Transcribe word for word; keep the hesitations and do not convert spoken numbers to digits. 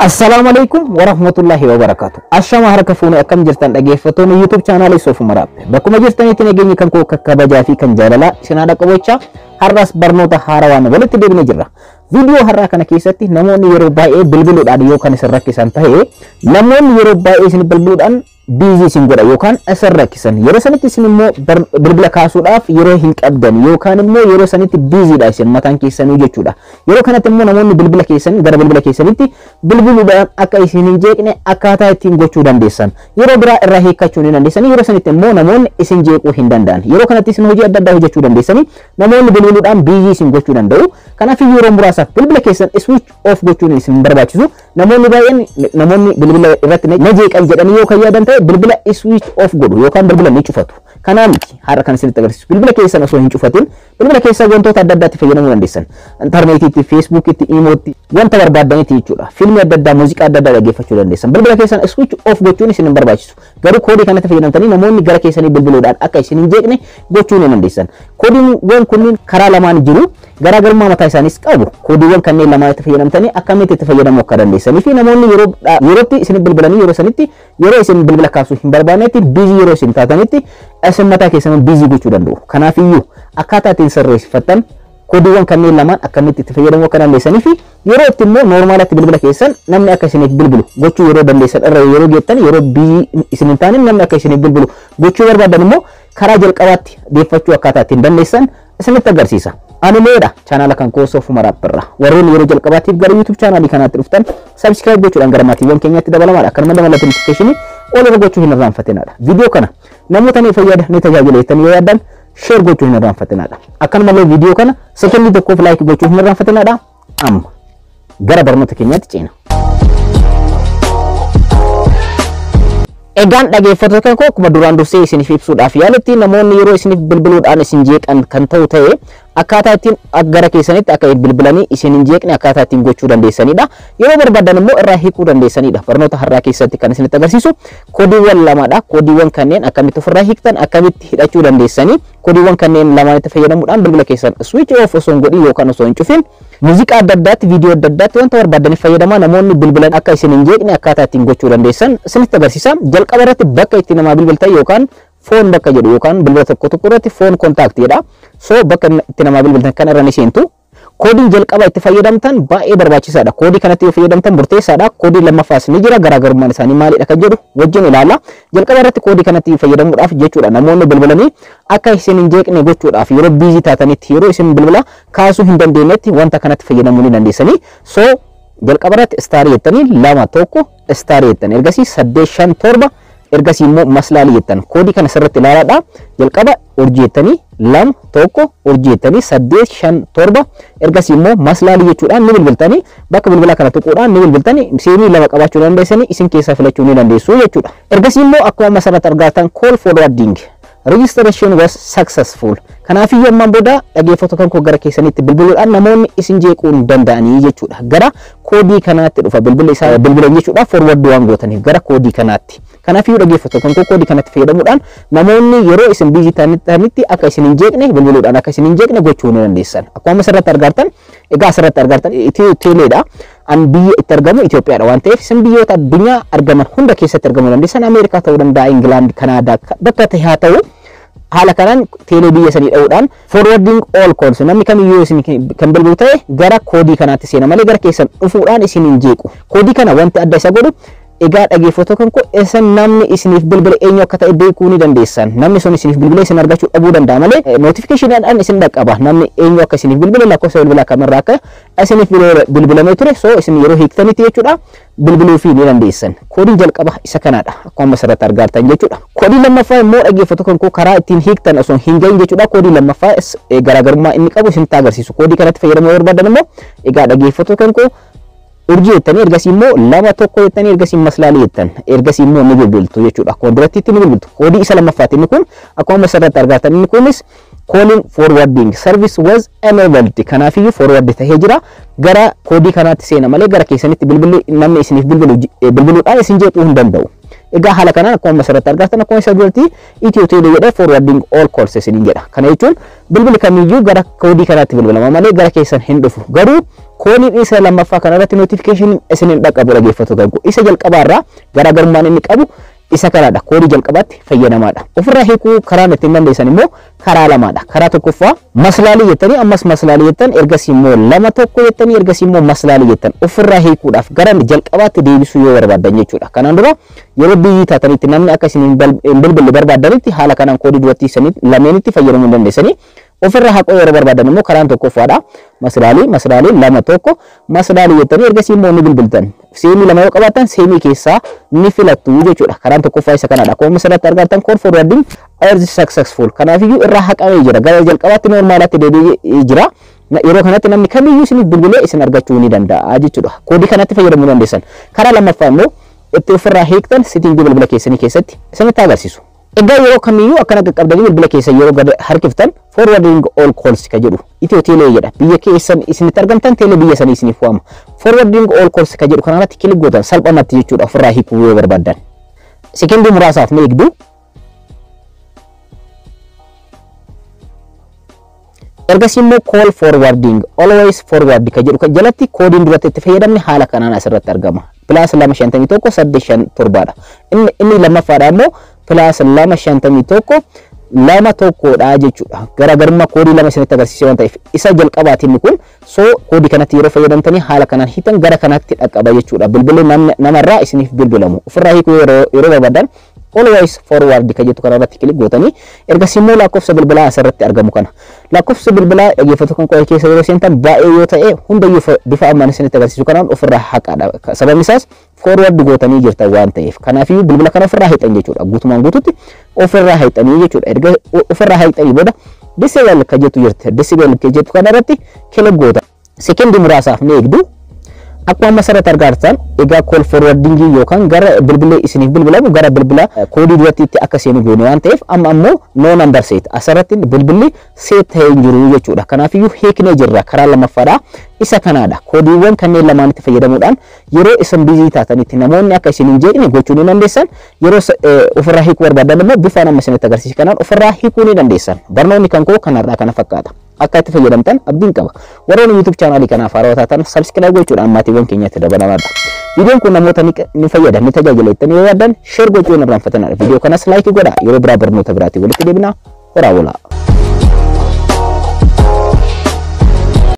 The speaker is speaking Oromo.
Assalamualaikum warahmatullahi wabarakatuh. Ashama harka fuune akkam jirtan dhageeffattoonni YouTube channel Sofu Maraabbe. Bakkuma jirtanitti nageenyi kan koo kakkabajaa fi kan jaalala sinaadha qabocha har'as barnoota haarawaan walitti deebinee jirra. Video har'aa kana keessatti namoonni yeroo baay'ee bilbiluudhaan yookaan isin rakkisan ta'ee namoonni yeroo baay'ee isin bilbiluudhaan busy isin godha yookaan isin rakkisan yeroo sanitti isin immoo bilbila kaasuudhaaf yeroo hin qabdan yookaan immoo yeroo sanitti busy dha isin mataan keessanii jechuudha. Yeroo kanatti immoo namoonni bilbila keessanii gara bilbila keessanitti bilbiluudhaan akka isin hin jeeqne akkaataa ittiin gochuu dandeessan yeroo biraa irraa hiikkachuu ni dandeessan yeroo sanitti immoo namoonni isin jeequu hin danda'an yeroo kanatti isin hojii adda addaa hojjechuu dandeessanii namoonni bilbiluudhaan busy isin gochuu danda'u. Kanaaf yeroo muraasaaf bilbila keessan switch off gochuun isin barbaachisu namoonni baay'een namoonni bilbila irratti na jeeqan jedhanii yoo kan yaadan ta'e bilbila switch off godhu yookaan bilbila ni cufatu. Kanaaf har'a kan isinitti agarsiisu bilbila keessan osoo hin cufatin bilbila keessan wantoota adda addaatti fayyadamuu dandeessan. Intarneetiitti, feesbuukiitti, iimootti wanta barbaadanitti jechuudha. Fiilmii adda addaa, muuziqaa adda addaa dhaggeeffachuu dandeessan. Bilbila keessan switch off gochuun isin hin barbaachisu. Garuu koodii kanatti fayyadamtanii namoonni gara keessanii bilbiluudhaan akka isin hin jeeqne gochuu ni dandeessan. Koodiiwwan kunniin karaa lamaan jiru. Garaagarummaa mataa isaanis qabu. Koodiiwwan kanneen lamaanitti fayyadamtanii akkamitti itti fayyadamuu akka dandeessanii fi namoonni yeroo yerootti isin bilbilanii yeroo sanitti yeroo isin bilbila kaasuu hin barbaannetti busy yeroo isin taatanitti isin mataa keessan busy gochuu danda'u. Kanaaf iyyuu akkaataa ittiin sirreessifattan koodiiwwan kanneen lamaan akkamitti itti fayyadamuu akka dandeessanii fi yeroo itti immoo noormaalatti bilbila keessan namni akka isiniif bilbilu gochuu yeroo dandeessan irra yeroo geettan yeroo busy isin hin taane namni akka isiniif bilbilu gochuu barbaadan immoo karaa jalqabaatti deeffachuu akkaataa ittiin dandeessan isinitti agarsiisa. Animeedha channel kan koo Sofu Maraabberra warreen yeroo jalqabaatiif gara YouTube channel kanaatti dhuftan subscribe gochuudhaan gara maatiiwwan keenyatti dabalamaadha. Akkanuma dabalatan notification ol irra gochuu hin irraanfatinaadha. Video kana namoota ni fayyada ni tajaajileetan yoo yaadan share gochuu hin irraanfatinaadha. Akkanumallee video kana second tokkoof like gochuu hin irraanfatinaadha. Amma gara barnoota keenyaatti ceena. Egaan dhaggeeffattoota koo akkuma duraan dursee isiniif ibsuudhaaf yaaletti namoonni yeroo isiniif bilbiluudhaan isin jeeqan kan ta'u ta'e akkaataa ittiin gara keessanitti akka bilbilanii isin hin jeeqne akkaataa ittiin gochuu dandeessanidha. Yeroo barbaadan immoo irraa hiikuu dandeessanidha. Barnoota har'aa keessatti kan isinitti agarsiisu koodiiwwan lamadha. Koodiiwwan kanneen akkamitti ofirraa hiiktan akkamitti hidhachuu dandeessanii koodiiwwan kanneen lamaanitti fayyadamuudhaan bilbila keessan switch off osoo hin godhin yookaan osoo hin cufin muuziqaa adda addaatti viidiyoo adda addaatti wanta barbaadaniif fayyadamaa namoonni bilbilan akka isin hin jeeqne akkaataa ittiin gochuu dandeessan isinitti agarsiisa. Jalqaba irratti bakka itti namaa bilbiltan yookaan foon bakka jedhu yookaan bilbila tokko tokko irratti foon kontaakt jedha. So bakka itti namaa bilbiltan kan irra ni seentu. Koodiin jalqaba itti fayyadamtan baay'ee barbaachisaadha. Koodii kanatti yoo fayyadamtan murteessaadha. Koodiin lammaffaas ni jira. Garaagarummaan isaanii maalidha kan jedhu wajjin ilaalla. Jalqaba irratti koodii kanatti fayyadamuudhaaf jechuudha. Namoonni bilbilanii akka isin hin jeeqne gochuudhaaf yeroo busy taatanitti yeroo isin bilbila kaasuu hin dandeenyetti wanta kanatti fayyadamuu ni dandeessanii. So jalqaba irratti star jettanii lama tokko star jettan ergasii saddeet shan torba ergasii immoo maslaalii jettan koodii kana sirriitti ilaalaadha. Jalqaba urjii jettanii lama tokko urjii jettanii saddeet shan torba ergasii immoo maslaalii jechuudhaan ni bilbiltanii bakka bilbila kana tuquudhaan ni bilbiltanii seenii lama qabaachuu dandeessanii isin keessaa filachuu ni dandeessu jechuudha. Ergasii immoo akkuma asirratti argattan call forwarding registration was successful. Kanaaf iyyuu ammaan booda dhaggeeffattoota kan gara keessanitti bilbiluudhaan namoonni isin jeequu hin danda'anii jechuudha. Gara koodii kanaatti dhufa bilbila isaa bilbilan jechuudha forward waan gootaniif gara koodii kanaatti. Kanaaf iyyuu dhaggeeffattoota kan koodii kanatti fayyadamuudhaan namoonni yeroo isin busy ta'anitti akka isin hin jeeqne bilbiluudhaan akka isin hin jeeqne gochuu ni dandeessan. Akkuma asirratti argattan egaa asirratti argattan Itiyoo Teleedha. An biyya itti argamu Itoophiyaadha waan ta'eef isin biyyoota addunyaa argaman hunda keessatti argamuu dandeessan. Ameerikaa ta'uu danda'a, Ingilaand, Kanaadaa bakka ta'e haa ta'u haala kanaan teelee biyya sanii dha'uudhaan forwarding all calls namni kamiyyuu isin kan bilbilu ta'e gara koodii kanaatti seena malee gara keessan dhufuudhaan isin hin jeequ. Koodii kana wanti adda isa godhu egaa dhaggeeffattoota kan koo isin namni isiniif bilbila eenyu akka ta'e beekuu ni dandeessan. Namni sun isiniif bilbila isin argachuu dhabuu danda'a malee notificationadhaan isin dhaqqaba. Namni eenyu akka isiniif bilbila lakkoofsa bilbilaa kamirraa akka isiniif bilbilamee ture so isin yeroo hiiktanitti jechuudha bilbiluu fi ni dandeessan. Koodiin jalqaba isa kanaadha akkuma asirratti argattan jechuudha. Koodiin lammaffaa immoo dhaggeeffattoota kan koo karaa ittiin hiiktan osoo hin gahin jechuudha. Koodiin lammaffaa garaagarummaa inni qabu isinitti agarsiisu. Koodii kanatti fayyadamuu barbaadan immoo egaa dhaggeeffattoota kan koo urjii jettanii ergasii immoo lama tokko jettanii ergasii maslaalii jettan ergasii immoo ni bilbiltu jechuudha. Koodiratti ni bilbiltu. Koodii isa lammaffaati inni kun akkuma asirratti argattan inni kunis calling forwarding service was enabled. Kanaaf iyyuu forward ta'ee jira. Gara koodii kanaatti seena malee gara keessanitti bilbilli namni isiniif bilbilu bilbiluudhaan isin jeequu hin danda'u. Egaa haala kanaan akkuma asirratti argattan akkuma isa duratti Itiyoo Teelee jedhee forwarding all calls isiniin jedha. Kana jechuun bilbilli kamiyyuu gara koodii kanaatti bilbilama malee gara keessan hin dhufu. Garuu koodiin isa lammaffaa kanarratti notification isiniin dhaqqabu dhaggeeffattoota garuu isa jalqabaarraa garaagarummaan inni qabu isa kanaadha. Koodii jalqabaatti fayyadamaadha. Ofirraa hiikuu karaa ittiin dandeessan immoo karaa lamaadha. Karaa tokkoffaa maslaalii jettanii ammas maslaalii jettan ergasii immoo lama tokko jettanii ergasii immoo maslaalii jettan ofirraa hiikuudhaaf gara jalqabaatti deebisuu yoo barbaadan jechuudha. Kanaan dura yeroo biyyi taatanitti namni akka isin bilbilli barbaadanitti haala kanaan koodii duratti isiniif lameenitti fayyadamuu dandeessanii ofirraa haqoo yeroo barbaadan immoo karaan tokkoffaadha. Maslaalii maslaalii lama tokko maslaalii jettanii ergasii immoo ni bilbiltan. Seemii lama yoo qabaatan seemii keessaa ni filattu jechuudha. Karaan tokkoffaa isa kanadha. Akkuma asirratti argattan code forwarding is successful. Kanaafiyyuu irraa haqamee jira. Gara jalqabaatti normaalaatti deebi'ee jira. Yeroo kanatti namni kamiyyuu isiniif bilbilee isin argachuu ni danda'a jechuudha. Koodii kanatti fayyadamuu dandeessan. Karaa lammaffaa immoo itti ofirraa hiiktan settingii bilbila keessanii keessatti isinitti agarsiisu. Egaa yeroo kamiyyuu akkana qaqqabdanii bilbila keessan yeroo gad harkiftan forwarding all calls ka jedhu Itiyoo Teelee jedha. Biyya keessan isinitti argamtan teelee biyya sanii isiniif waama. Forwarding all calls ka jedhu kanarratti kilik gootan salphamatti jechuudha ofirraa hiikuu yoo barbaadan. Sekendii muraasaaf ni eegdu. Ergasii immoo call forwarding always forward ka jedhu jalatti koodiin duratti itti fayyadamne haala kanaan asirratti argama. Plus lama shantamii tokko saddeet shan torbaadha. Inni inni lammaffaadha immoo plus lama shantamii tokko lama tokkodha jechuudha. Garaagarummaa koodii lama isinitti agarsiisee waan ta'eef isa jalqabaatiin kun soo koodii kanatti yeroo fayyadamtanii haala kanaan hiitan gara kanatti dhaqqaba jechuudha. Bilbilli namarraa isiniif bilbilamu. Ofirraa hiikuu yeroo yeroo barbaadan always forward ka jettu kanarratti kilik gootanii ergasii immoo lakkoofsa bilbilaa asirratti argamu kana. Lakkoofsa bilbilaa dhaggeeffattoota kan qo'ee keessa yeroo seentan baay'ee yoo ta'e hundayyuu bifa ammaan isinitti agarsiisu kanaan ofirraa haqaadha. Sababni isaas forward gootanii jirtan waan ta'eef. Kanaafiyyuu bilbila kana ofirraa hiitan jechuudha. Guutumaan guututti ofirraa hiitanii jechuudha. Erga ofirraa hiitanii booda disable ka jettu jirti. Disable ka jettu kanarratti kilik goota. Sekendii muraasaaf ni eegdu. Akkuma masarratti argattan egaa call forwarding yookaan gara bilbila isiniif bilbilamu gara bilbila koodii duratti itti akka seenu goone waan ta'eef amma ammoo no number set asirratti bilbilli set ta'ee jiru jechuudha. Kanaafiyyuu hiiknee jirra karaa lammaffaadha. Isa kanaadha. Koodiiwwan kanneen lamaanitti fayyadamuudhaan yeroo isin bizii taatanitti namoonni akka isin hin jeeqne gochuu ni dandeessan. Yeroo ofirraa hiikuu barbaadan immoo bifaan amma isinitti agarsiise kanaan ofirraa hiikuu ni dandeessan. Barnoonni kan koo kanarraa kana fakkaata. Akka itti fayyadamtan abdiin qaba. Warroonni YouTube channel kanaaf haarawaa taatan subscribe gochuudhaan maatiiwwan keenyatti dabalamaadha. Viidiyoon kun namoota ni fayyada ni tajaajila jettanii yoo yaaddan share gochuun irraanfatanidha. Viidiyoo kanas like godhaa. Yeroo biraa barnoota biraatiin walitti deebina. Horaa bulaa.